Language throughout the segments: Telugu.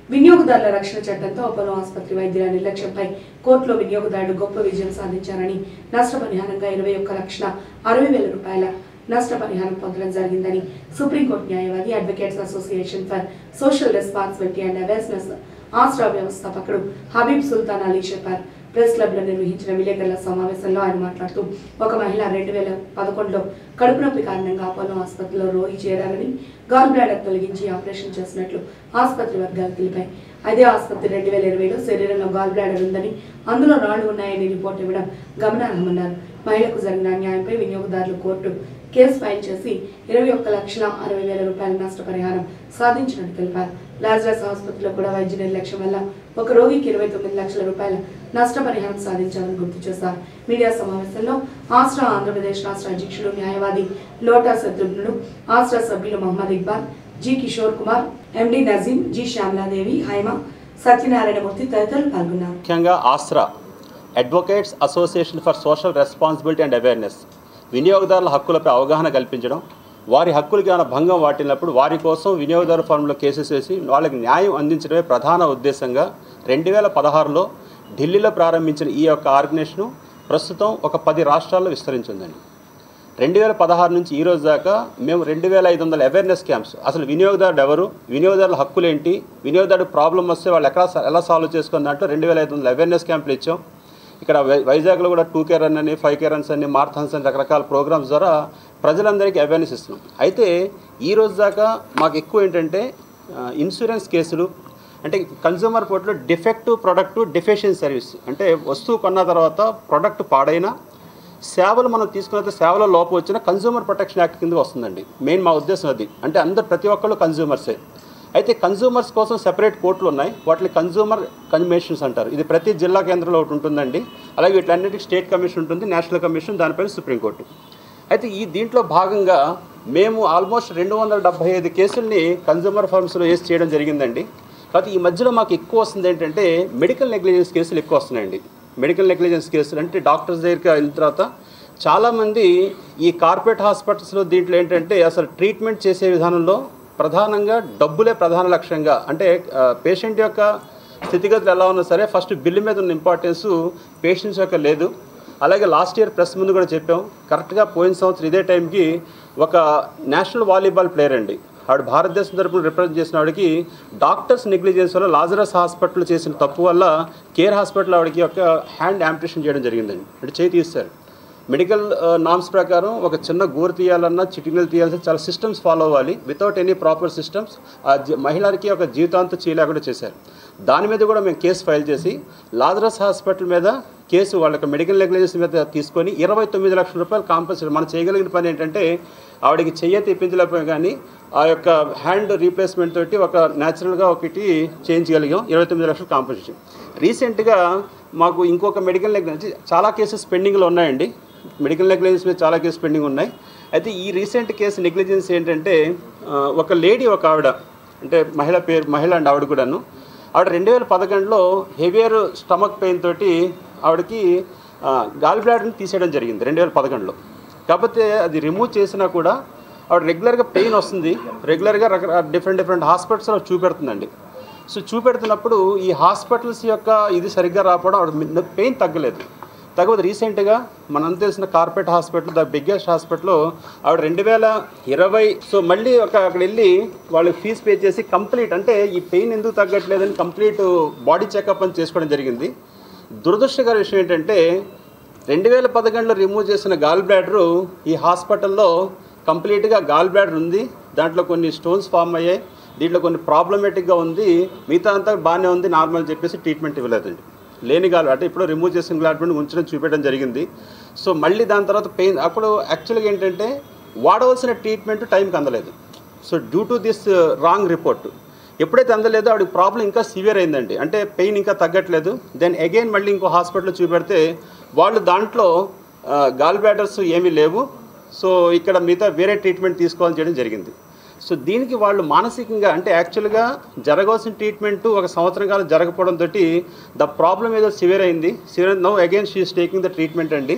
వినియోగదారుల రక్షణ చట్టంతో అపోలో ఆసుపత్రి వైద్యుల నిర్లక్ష్యంపై కోర్టులో వినియోగదారులు గొప్ప విజయం సాధించారని నష్టపరిహారంగా 21,60,000 రూపాయల నష్టపరిహారం పొందడం జరిగిందని సుప్రీంకోర్టు న్యాయవాది advocates association for social responsibility and awareness ASTRA వ్యవస్థాపకుడు హబీబ్ సుల్తాన్ అలీ చెప్పారు. ప్రెస్ క్లబ్ లో నిర్వహించిన విలేకరుల సమావేశంలో ఆయన మాట్లాడుతూ ఒక మహిళ 2011లో కడుపు నొప్పి కారణంగా అపోలో ఆసుపత్రిలో రోగి చేరారని గాల్ బ్లాడర్ తొలగించి ఆపరేషన్ చేసినట్లు ఆసుపత్రి వర్గాలు తెలిపాయి. అదే ఆసుపత్రి 2020లో శరీరంలో గాల్ బ్లాడర్ ఉందని అందులో రాళ్లు ఉన్నాయని రిపోర్ట్ ఇవ్వడం గమనార్హమన్నారు. మహిళకు జరిగిన అన్యాయంపై వినియోగదారులు కోర్టు కేసు ఫైల్ చేసి 21,60,000 రూపాయల నష్టపరిహారం సాధించినట్టు తెలిపారు. లాజరస్ ఆసుపత్రిలో కూడా వైద్య నిర్లక్ష్యం వల్ల ఒక రోగికి 29 లక్షల రూపాయల నష్టపరిహారం సాధించాలని గుర్తు చేశారు. మీడియా సమావేశంలో ఆస్ట్రా ఆంధ్రప్రదేశ్ రాష్ట్ర అధ్యక్షుడు న్యాయవాది లోటా శత్రుఘ్నుడు, ఆస్ట్రా సభ్యులు Mohammed Iqbal, G Kishore Kumar, MD Nazeem, G Shyamaladevi, Haima, Satyanarayanamurthy తదితరులు పాల్గొన్నారు. ముఖ్యంగా ASTRA advocates association for social responsibility and awareness వినియోగదారుల హక్కులపై అవగాహన కల్పించడం, వారి హక్కులకి ఏమైనా భంగం వాటినప్పుడు వారి కోసం వినియోగదారు ఫారంలో కేసెస్ వేసి వాళ్ళకి న్యాయం అందించడమే ప్రధాన ఉద్దేశంగా 2016లో ఢిల్లీలో ప్రారంభించిన ఈ యొక్క ఆర్గనైజేషన్ ప్రస్తుతం ఒక 10 రాష్ట్రాల్లో విస్తరించిందండి. 2016 నుంచి ఈ రోజు దాకా మేము 2,500 అవేర్నెస్ క్యాంప్స్, అసలు వినియోగదారుడు ఎవరు, వినియోగదారుల హక్కులు ఏంటి, వినియోగదారుడు ప్రాబ్లం వస్తే వాళ్ళు ఎలా సాల్వ్ చేసుకున్న దాంట్లో 2,500 అవేర్నెస్ క్యాంపులు ఇచ్చాం. ఇక్కడ వైజాగ్లో కూడా 2K రన్ అని, 5K రన్స్ అని, మారథాన్స్ అని రకరకాల ప్రోగ్రామ్స్ ద్వారా ప్రజలందరికీ అవేర్నెస్ ఇస్తున్నాం. అయితే ఈ రోజు దాకా మాకు ఎక్కువ ఏంటంటే ఇన్సూరెన్స్ కేసులు, అంటే కన్జ్యూమర్ కోర్టులో డిఫెక్టివ్ ప్రొడక్ట్ డెఫిషియన్సీ సర్వీస్, అంటే వస్తువు కొన్న తర్వాత ప్రొడక్ట్ పాడైనా సేవలు మనం తీసుకున్న సేవల లోపం వచ్చిన కన్జ్యూమర్ ప్రొటెక్షన్ యాక్ట్ కింద వస్తుందండి. మెయిన్ మా ఉద్దేశం అది. అంటే ప్రతి ఒక్కళ్ళు కన్జ్యూమర్సే. అయితే కన్జ్యూమర్స్ కోసం సెపరేట్ కోర్టులు ఉన్నాయి, వాటిని కన్జ్యూమర్ కమిషన్స్ అంటారు. ఇది ప్రతి జిల్లా కేంద్రంలో ఒకటి ఉంటుందండి. అలాగే వీటిలన్నిటికీ స్టేట్ కమిషన్ ఉంటుంది, నేషనల్ కమిషన్, దానిపైన సుప్రీంకోర్టు. అయితే దీంట్లో భాగంగా మేము ఆల్మోస్ట్ 275 కేసుల్ని కన్జ్యూమర్ ఫార్మ్స్లో వేసి చేయడం జరిగిందండి. కాబట్టి ఈ మధ్యలో మాకు ఎక్కువ వస్తుంది ఏంటంటే మెడికల్ నెగ్లిజెన్స్ కేసులు ఎక్కువ వస్తున్నాయండి. మెడికల్ నెగ్లిజెన్స్ కేసులు అంటే డాక్టర్స్ దగ్గరికి వెళ్ళిన తర్వాత చాలామంది ఈ కార్పొరేట్ హాస్పిటల్స్లో దీంట్లో ఏంటంటే అసలు ట్రీట్మెంట్ చేసే విధానంలో ప్రధానంగా డబ్బులే ప్రధాన లక్ష్యంగా, అంటే పేషెంట్ యొక్క స్థితిగతులు ఎలా ఉన్నా సరే ఫస్ట్ బిల్లు మీద ఉన్న ఇంపార్టెన్సు పేషెంట్స్ యొక్క లేదు. అలాగే లాస్ట్ ఇయర్ ప్రెస్ ముందు కూడా చెప్పాం, కరెక్ట్గా పోయిన సంవత్సరం ఇదే టైంకి ఒక నేషనల్ వాలీబాల్ ప్లేయర్ అండి, ఆవిడ భారతదేశం తరపున రిప్రజెంట్ చేసిన ఆవిడకి డాక్టర్స్ నెగ్లిజెన్స్ వల్ల లాజరస్ హాస్పిటల్ చేసిన తప్పు వల్ల కేర్ హాస్పిటల్ ఆవిడకి ఒక హ్యాండ్ యాంపిటేషన్ చేయడం జరిగిందండి. అంటే చేయి తీస్తారు. మెడికల్ నామ్స్ ప్రకారం ఒక చిన్న గోరు తీయాలన్నా, చిటికలు తీయాల్సిన చాలా సిస్టమ్స్ ఫాలో అవ్వాలి. వితౌట్ ఎనీ ప్రాపర్ సిస్టమ్స్ ఆ మహిళకి ఒక జీవితాంతం చేయలేకుండా చేశారు. దాని మీద కూడా మేము కేసు ఫైల్ చేసి లాజరస్ హాస్పిటల్ మీద కేసు వాళ్ళకి మెడికల్ నెగ్లిజెన్స్ మీద తీసుకొని 29 లక్షల రూపాయలు కాంపన్సేషన్. మనం చేయగలిగిన పని ఏంటంటే ఆవిడకి చెయ్యి తెప్పించలేకపోయాం, కానీ ఆ యొక్క హ్యాండ్ రీప్లేస్మెంట్ తోటి ఒక న్యాచురల్గా ఒకటి చేయించగలిగాం. 29 లక్షలు కాంపన్సేషన్. రీసెంట్గా మాకు ఇంకొక మెడికల్ నెగ్లిజెన్స్ చాలా కేసెస్ పెండింగ్లో ఉన్నాయండి. మెడికల్ నెగ్లిజెన్స్ మీద చాలా కేసు పెండింగ్ ఉన్నాయి. అయితే ఈ రీసెంట్ కేసు నెగ్లిజెన్స్ ఏంటంటే ఒక లేడీ, ఒక ఆవిడ, అంటే మహిళ అండి ఆవిడ కూడాను, ఆవిడ 2011లో హెవియర్ స్టమక్ పెయిన్ తోటి ఆవిడకి గాల్ బ్లాడర్ని తీసేయడం జరిగింది 2011లో. కాకపోతే అది రిమూవ్ చేసినా కూడా ఆవిడ రెగ్యులర్గా పెయిన్ వస్తుంది, రెగ్యులర్గా డిఫరెంట్ హాస్పిటల్స్లో చూపెడుతుందండి. సో చూపెడుతున్నప్పుడు ఈ హాస్పిటల్స్ యొక్క ఇది సరిగ్గా రాకపోవడం, ఆవిడ పెయిన్ తగ్గలేదు. కాకపోతే రీసెంట్గా మనంతా తెలిసిన కార్పొరేట్ హాస్పిటల్, ద బిగ్గెస్ట్ హాస్పిటల్లో ఆవిడ 2020 సో మళ్ళీ అక్కడ వెళ్ళి వాళ్ళకి ఫీజు పే చేసి కంప్లీట్, అంటే ఈ పెయిన్ ఎందుకు తగ్గట్లేదని కంప్లీట్ బాడీ చెకప్ అని చేసుకోవడం జరిగింది. దురదృష్టకర విషయం ఏంటంటే 2011లో రిమూవ్ చేసిన గాల్ బ్లాడరు ఈ హాస్పిటల్లో కంప్లీట్గా గాల్ బ్లాడర్ ఉంది, దాంట్లో కొన్ని స్టోన్స్ ఫామ్ అయ్యాయి, దీంట్లో కొన్ని ప్రాబ్లమేటిక్గా ఉంది, మిగతా అంతా బాగానే ఉంది, నార్మల్ చెప్పేసి ట్రీట్మెంట్ ఇవ్వలేదండి. లేని గాల్ అంటే ఇప్పుడు రిమూవ్ చేసిన గ్లాడ్మెంట్ ఉంచడం చూపెట్టడం జరిగింది. సో మళ్ళీ దాని తర్వాత పెయిన్ అప్పుడు యాక్చువల్గా ఏంటంటే వాడవలసిన ట్రీట్మెంట్ టైంకి అందలేదు. So due to this wrong report ఎప్పుడైతే అందలేదో ఆవిడకి ప్రాబ్లం ఇంకా సివియర్ అయిందండి, అంటే పెయిన్ ఇంకా తగ్గట్లేదు. దెన్ అగైన్ మళ్ళీ ఇంకో హాస్పిటల్లో చూపెడితే వాళ్ళు దాంట్లో గాల్ బ్లాడర్స్ ఏమీ లేవు, సో ఇక్కడ మిగతా వేరే ట్రీట్మెంట్ తీసుకోవాలని చేయడం జరిగింది. సో దీనికి వాళ్ళు మానసికంగా, అంటే యాక్చువల్గా జరగాల్సిన ట్రీట్మెంట్ ఒక సంవత్సరం కాలం జరగకపోవడంతో ద ప్రాబ్లం ఏదో సివియర్ అయింది. Severe now again she is taking the treatment అండి.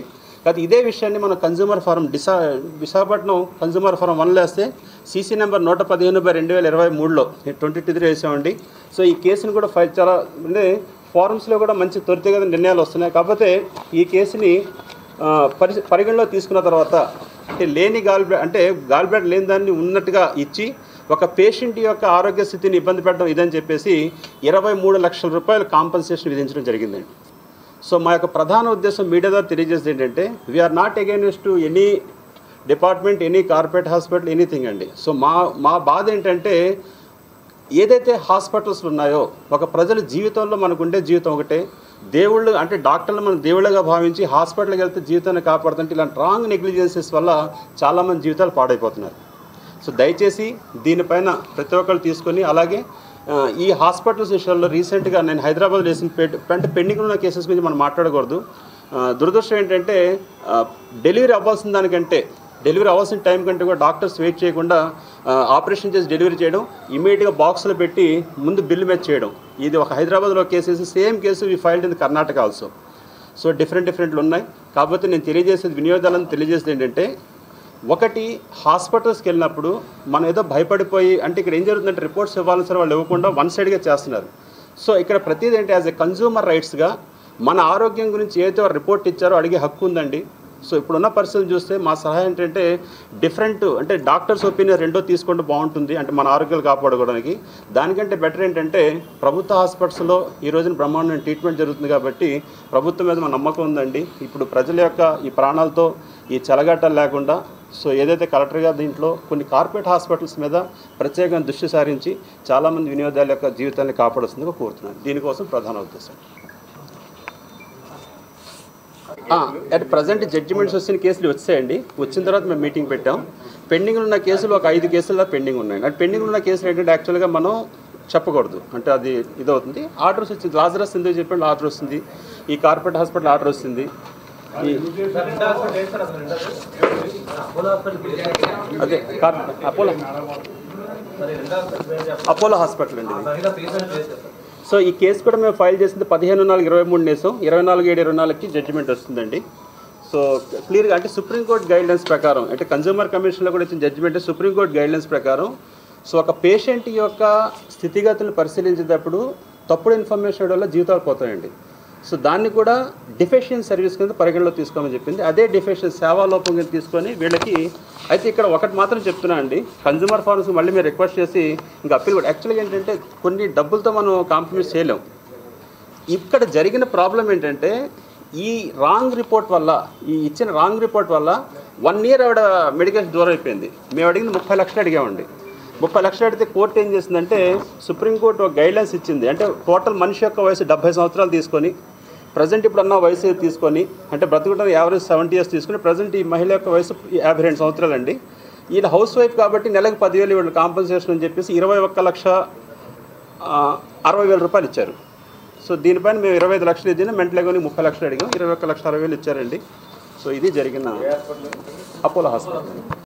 కాదు ఇదే విషయాన్ని మనం consumer forum Visakhapatnam consumer forum 1 వేస్తే సీసీ నెంబర్ 115/2023లో 23 వేసామండి. సో ఈ కేసుని కూడా ఫైల్ చాలా అంటే ఫారమ్స్లో కూడా మంచి త్వరితగతిన నిర్ణయాలు వస్తున్నాయి. కాకపోతే ఈ కేసుని పరిగణలో తీసుకున్న తర్వాత అంటే లేని గాల్ బ్లాడర్ లేని దాన్ని ఉన్నట్టుగా ఇచ్చి ఒక పేషెంట్ యొక్క ఆరోగ్య స్థితిని ఇబ్బంది పెట్టడం ఇదని చెప్పేసి 23 లక్షల రూపాయలు కాంపన్సేషన్ విధించడం జరిగిందండి. సో మా యొక్క ప్రధాన ఉద్దేశం మీడియా ద్వారా తెలియజేసేది ఏంటంటే we are not against to any department, any corporate hospital, anything అండి. సో మా బాధ ఏంటంటే ఏదైతే హాస్పిటల్స్ ఉన్నాయో ఒక ప్రజల జీవితంలో మనకుండే జీవితం ఒకటే, దేవుళ్ళు అంటే డాక్టర్లు మనం దేవుళ్ళగా భావించి హాస్పిటల్కి వెళ్తే జీవితాన్ని కాపాడుతుంటే ఇలాంటి రాంగ్ నెగ్లిజెన్సెస్ వల్ల చాలామంది జీవితాలు పాడైపోతున్నారు. సో దయచేసి దీనిపైన ప్రతి ఒక్కరు తీసుకొని అలాగే ఈ హాస్పిటల్స్ విషయాల్లో రీసెంట్గా నేను హైదరాబాద్లో వేసిన పెండింగ్ ఉన్న కేసెస్ గురించి మనం మాట్లాడకూడదు. దురదృష్టం ఏంటంటే డెలివరీ అవ్వాల్సిన దానికంటే డెలివరీ అవ్వాల్సిన టైం కంటే కూడా డాక్టర్స్ వెయిట్ చేయకుండా ఆపరేషన్ చేసి డెలివరీ చేయడం, ఇమీడియట్గా బాక్స్లో పెట్టి ముందు బిల్లు మ్యాచ్ చేయడం. ఇది ఒక హైదరాబాద్లో cases, same case we filed in Karnataka also. So డిఫరెంట్లు ఉన్నాయి. కాకపోతే నేను తెలియజేసేది వినియోగదారులను తెలియజేసేది ఏంటంటే ఒకటి హాస్పిటల్స్కి వెళ్ళినప్పుడు మనం ఏదో భయపడిపోయి అంటే ఇక్కడ ఏం జరుగుతుందంటే రిపోర్ట్స్ ఇవ్వాలని సరే వాళ్ళు ఇవ్వకుండా వన్ సైడ్గా చేస్తున్నారు. సో ఇక్కడ ప్రతిదీ ఏంటి యాజ్ ఎ కన్జ్యూమర్ రైట్స్గా మన ఆరోగ్యం గురించి ఏదైతే రిపోర్ట్ ఇచ్చారో అడిగే హక్కు ఉందండి. సో ఇప్పుడున్న పరిస్థితులు చూస్తే మా సలహా ఏంటంటే అంటే డాక్టర్స్ ఒపీనియన్ రెండో తీసుకుంటే బాగుంటుంది, అంటే మన ఆరోగ్యాలు కాపాడుకోవడానికి. దానికంటే బెటర్ ఏంటంటే ప్రభుత్వ హాస్పిటల్స్లో ఈ రోజున బ్రహ్మాండమైన ట్రీట్మెంట్ జరుగుతుంది కాబట్టి ప్రభుత్వం మీద మన నమ్మకం ఉందండి. ఇప్పుడు ప్రజల యొక్క ఈ ప్రాణాలతో ఈ చెలగాటాలు లేకుండా సో ఏదైతే కలెక్టర్గా దీంట్లో కొన్ని కార్పొరేట్ హాస్పిటల్స్ మీద ప్రత్యేకంగా దృష్టి సారించి చాలామంది వినియోగదారుల యొక్క జీవితాన్ని కాపాడుతుందిగా కోరుతున్నాను. దీనికోసం ప్రధాన ఉద్దేశం. అట్ ప్రజెంట్ జడ్జిమెంట్స్ వచ్చిన కేసులు వచ్చాయండి. వచ్చిన తర్వాత మేము మీటింగ్ పెట్టాం. పెండింగ్ ఉన్న కేసులు ఒక 5 కేసుల్లో పెండింగ్ ఉన్నాయి. అంటే పెండింగ్ ఉన్న కేసులు ఏంటంటే యాక్చువల్గా మనం చెప్పకూడదు, అంటే అది ఇదవుతుంది. ఆర్డర్స్ వచ్చింది, లాజరస్ ఎందుకు చెప్పండి ఆర్డర్ వస్తుంది, ఈ కార్పొరేట్ హాస్పిటల్ ఆర్డర్ వస్తుంది, అదే అపోలో హాస్పిటల్ అండి. సో ఈ కేసు కూడా మేము ఫైల్ చేసింది 15/4/23 నేసం 24/7/24కి జడ్జిమెంట్ వస్తుందండి. సో క్లియర్గా అంటే సుప్రీంకోర్టు గైడ్లైన్స్ ప్రకారం అంటే కన్జ్యూమర్ కమిషన్లో కూడా ఇచ్చిన జడ్జిమెంట్ సుప్రీంకోర్టు గైడ్లైన్స్ ప్రకారం సో ఒక పేషెంట్ యొక్క స్థితిగతులను పరిశీలించేటప్పుడు తప్పుడు ఇన్ఫర్మేషన్ వల్ల జీవితాలు పోతాయండి. సో దాన్ని కూడా డిఫెషియన్ సర్వీస్ కింద పరిగణలో తీసుకోమని చెప్పింది. అదే డిఫెషియన్ సేవాలోపం కింద తీసుకొని వీళ్ళకి అయితే ఇక్కడ ఒకటి మాత్రం చెప్తున్నా అండి, కన్జ్యూమర్ ఫార్మ్స్ మళ్ళీ మీరు రిక్వెస్ట్ చేసి ఇంకా అప్పీల్ కూడా యాక్చువల్గా ఏంటంటే కొన్ని డబ్బులతో మనం కాంప్రమైజ్ చేయలేం. ఇక్కడ జరిగిన ప్రాబ్లం ఏంటంటే ఈ రాంగ్ రిపోర్ట్ వల్ల ఈ ఇచ్చిన రాంగ్ రిపోర్ట్ వల్ల 1 year ఆవిడ మెడికేషన్ దూరం అయిపోయింది. మేము అడిగింది 30 లక్షలు అడిగామండి. 30 లక్షలు అడిగితే కోర్టు ఏం చేసిందంటే సుప్రీంకోర్టు ఒక గైడ్లైన్స్ ఇచ్చింది. అంటే టోటల్ మనిషి యొక్క వయసు 70 సంవత్సరాలు తీసుకొని ప్రజెంట్ ఇప్పుడు అన్న వయసు తీసుకొని అంటే బ్రతుకున్న యావరేజ్ 70 years తీసుకుని ప్రజెంట్ ఈ మహిళ యొక్క వయసు 52 సంవత్సరాలు అండి. ఈయన హౌస్ వైఫ్ కాబట్టి నెలకు 10,000 ఇవ్వండి కాంపన్సేషన్ అని చెప్పేసి 21,60,000 రూపాయలు ఇచ్చారు. సో దీనిపైన మేము 25 లక్షలు ఇచ్చిన మెంటల్ కొని 30 లక్షలు అడిగాం, 21,60,000 ఇచ్చారండి. సో ఇది జరిగిన అపోలో హాస్పిటల్.